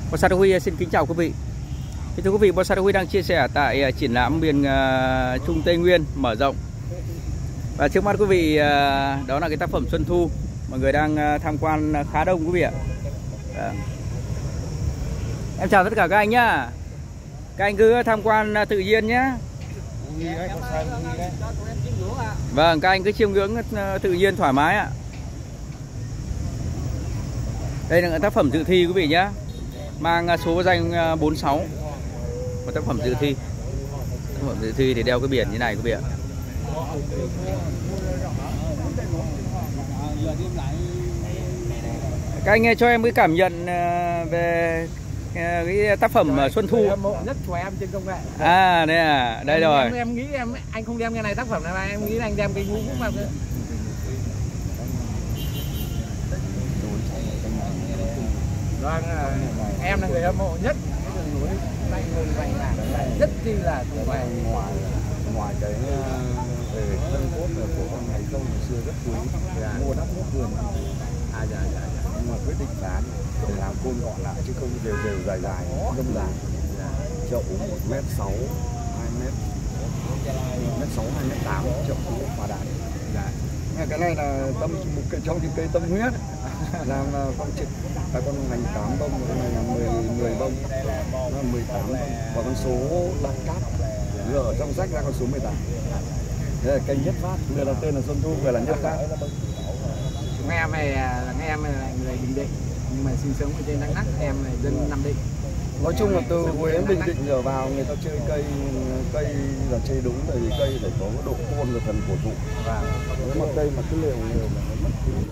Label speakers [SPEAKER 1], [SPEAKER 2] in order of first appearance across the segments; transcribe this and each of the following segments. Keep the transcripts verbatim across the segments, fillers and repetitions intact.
[SPEAKER 1] Bonsai Đức Huy xin kính chào quý vị. Thưa quý vị, Bonsai Đức Huy đang chia sẻ tại triển lãm miền uh, Trung Tây Nguyên mở rộng. Và trước mắt quý vị uh, đó là cái tác phẩm Xuân Thu, mọi người đang uh, tham quan khá đông quý vị ạ. À. Em chào tất cả các anh nhá. Các anh cứ tham quan uh, tự nhiên nhé. Vâng, các anh cứ chiêm ngưỡng uh, tự nhiên thoải mái ạ. Đây là tác phẩm dự thi quý vị nhé, mang số danh bốn mươi sáu. Một tác phẩm dự thi. Tác phẩm dự thi thì đeo cái biển như này quý vị ạ. Các anh cho em cái cảm nhận về cái tác phẩm Xuân Thu
[SPEAKER 2] nhất của em trên công nghệ.
[SPEAKER 1] À đây à, đây
[SPEAKER 2] em,
[SPEAKER 1] rồi.
[SPEAKER 2] Em, em nghĩ em anh không đem cái này tác phẩm này mà em nghĩ là anh đem cái ngũ cũng vào. Vâng, em là người hâm mộ nhất cái đường núi Tây Nguyên Vành Ngàn rất chi là tuyệt vời.
[SPEAKER 3] Ngoài ngoài cái về thân cốt của con ngày công ngày xưa rất quý, mua đắp nước vườn, à dạ dạ dạ, nhưng mà quyết định bán để làm côn gọn lại chứ không đều đều dài dài, đông dài. Chậu một mét sáu, hai mét, một mét sáu, hai mét tám, chậu cũng hòa đàn. Cái này là tâm một cái trong những cây tâm huyết, làm con trực, là con ngành tám bông, con này là mười mười bông, nó mười tám bông, và con số đặt cát, giờ ở trong sách ra con số mười tám. Đây là cây Nhất Phát, người là tên là Xuân Thu, người là Nhất Phát.
[SPEAKER 2] Chúng em này là em là người Bình Định nhưng mà sinh sống ở trên Đắk Lắk, em là dân Nam Định.
[SPEAKER 3] Nói chung là từ Huế đến Bình Định trở vào người ta chơi cây cây là chơi đúng, tại vì cây phải có độ khôn và thần cổ thụ. Và nếu mà cây mà cứ liều liều mà nó mất cái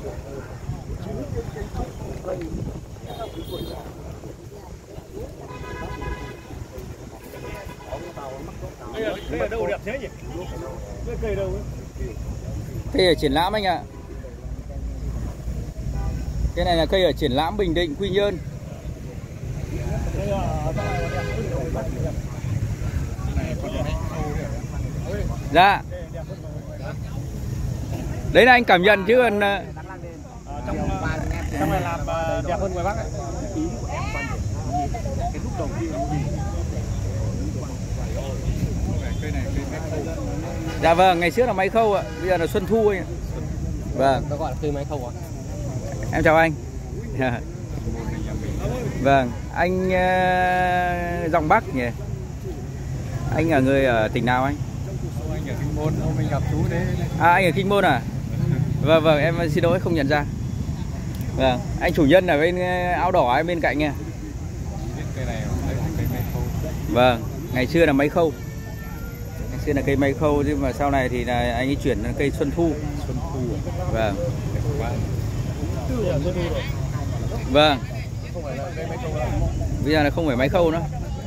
[SPEAKER 4] cây ở đâu đẹp thế nhỉ? Cái cây đâu ấy?
[SPEAKER 1] Cây ở triển lãm anh ạ. Cái này là cây ở triển lãm Bình Định, Quy Nhơn. Dạ. Đấy là anh cảm nhận chứ còn
[SPEAKER 4] trong trong này làm đẹp hơn ngoài Bắc ấy. Cái lúc đầu tiên
[SPEAKER 1] dạ vâng, ngày trước là máy khâu ạ, bây giờ là Xuân Thu anh ạ. Vâng.
[SPEAKER 2] Nó gọi là cây máy khâu à?
[SPEAKER 1] Em chào anh. Vâng, anh uh, giọng Bắc nhỉ? Anh là người ở tỉnh nào anh?
[SPEAKER 4] Anh ở Kinh Môn, hôm mình gặp chú đấy.
[SPEAKER 1] À, anh ở Kinh Môn à? Vâng, vâng, em xin lỗi không nhận ra. Vâng, anh chủ nhân ở bên áo đỏ em bên cạnh nha.
[SPEAKER 4] Cây này là cây máy khâu.
[SPEAKER 1] Vâng, ngày xưa là máy khâu. Ngày xưa là cây máy khâu nhưng mà sau này thì là anh ấy chuyển sang cây Xuân Thu.
[SPEAKER 4] Xuân Thu.
[SPEAKER 1] Vâng. Vâng. Bây giờ là không phải máy khâu nữa.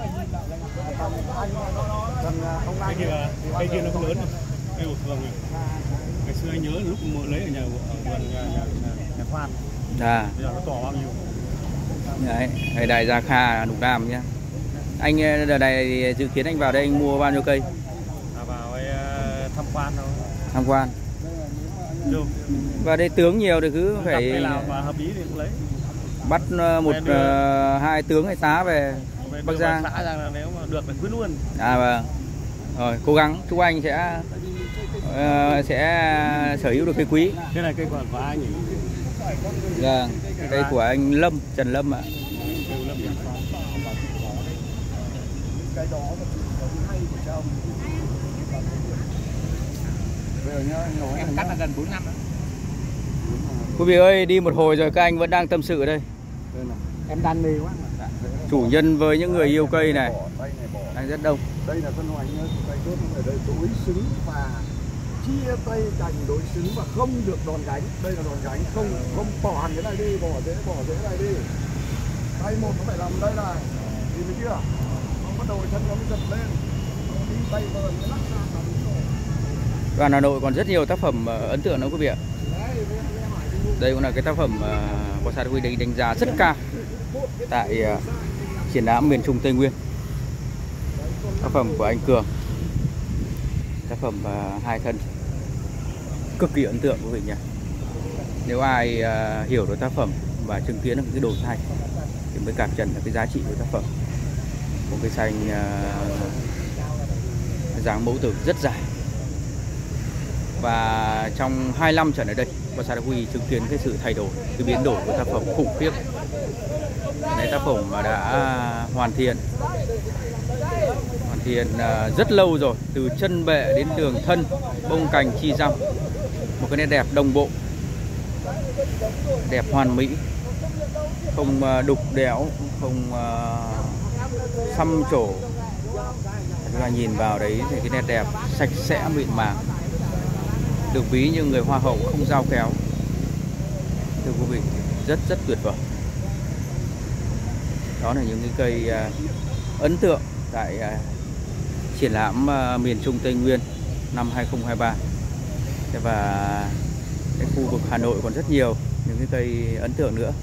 [SPEAKER 4] Cây kia, cây kia nó không lớn, cây của thường này. Ngày xưa anh nhớ lúc mưa lấy ở nhà vườn nhà, nhà, nhà, nhà Phan.
[SPEAKER 1] À.
[SPEAKER 4] Bây giờ nó to bao nhiêu?
[SPEAKER 1] Đấy, đây Đại Gia Kha Lục Nam nhé. Anh đợt này dự kiến anh vào đây anh mua bao nhiêu cây?
[SPEAKER 4] À, vào đây tham quan thôi.
[SPEAKER 1] Tham quan.
[SPEAKER 4] Được.
[SPEAKER 1] Và đây tướng nhiều thì cứ phải
[SPEAKER 4] cây nào mà hợp ý thì cũng lấy.
[SPEAKER 1] Bắt một uh, hai tướng hay tá về Bắc Giang.
[SPEAKER 4] Xã rằng là nếu mà được thì quyết luôn.
[SPEAKER 1] À vâng. Rồi cố gắng chúc anh sẽ uh, sẽ sở hữu được cây quý.
[SPEAKER 4] Cái này cây của, của ai nhỉ?
[SPEAKER 1] Vâng, cây của anh Lâm, Trần Lâm ạ.
[SPEAKER 3] cái đó hay của cha ông.
[SPEAKER 2] Em cắt là gần bốn năm đó.
[SPEAKER 1] Quý vị ơi, đi một hồi rồi các anh vẫn đang tâm sự ở đây.
[SPEAKER 2] Em đan mê quá mà.
[SPEAKER 1] Chủ nhân với những người yêu cây này đang rất đông.
[SPEAKER 3] Đây là phân hoành nhá, cây tốt ở đây đối xứng và chia tay cành đối xứng và không được đòn gánh. Đây là đòn gánh, không không bỏ hẳn cái này đi, bỏ rễ bỏ rễ này đi. Tay một nó phải làm đây này, nhìn thấy chưa? Nó bắt đầu chân nó mới giật lên, đi tay vờn nó lắc ra là đúng rồi.
[SPEAKER 1] Đoàn Hà Nội còn rất nhiều tác phẩm ấn tượng nữa quý vị ạ. Đây cũng là cái tác phẩm uh, Bonsai Đức Huy đánh, đánh giá rất cao tại uh, triển lãm miền Trung Tây Nguyên. Tác phẩm của anh Cường, tác phẩm uh, hai thân cực kỳ ấn tượng quý vị nhỉ. Nếu ai uh, hiểu được tác phẩm và chứng kiến được cái đồ thay thì thì mới cảm nhận được cái giá trị của tác phẩm. Một cây xanh uh, dáng mẫu tử rất dài. Và trong hai năm trở lại đây, Bonsai Đá Huy chứng kiến cái sự thay đổi, cái biến đổi của tác phẩm khủng khiếp. Đây tác phẩm mà đã hoàn thiện hoàn thiện uh, rất lâu rồi, từ chân bệ đến đường thân, bông cành chi răm, một cái nét đẹp đồng bộ, đẹp hoàn mỹ, không uh, đục đẽo, không uh, xăm trổ. Chúng ta nhìn vào đấy thì cái nét đẹp sạch sẽ mịn màng, được ví như người hoa hậu không dao kéo. Thưa quý vị, rất rất tuyệt vời. Đó là những cái cây uh, ấn tượng tại uh, triển lãm uh, miền Trung Tây Nguyên năm hai không hai ba. Và cái khu vực Hà Nội còn rất nhiều những cái cây ấn tượng nữa.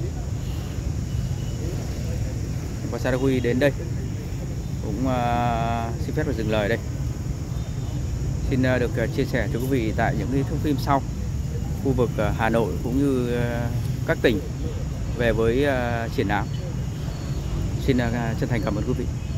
[SPEAKER 1] Bonsai Đá Huy đến đây cũng uh, xin phép được dừng lời đây. Xin uh, được uh, chia sẻ cho quý vị tại những cái thông tin sau, khu vực uh, Hà Nội cũng như uh, các tỉnh về với uh, triển lãm. Xin uh, chân thành cảm ơn quý vị.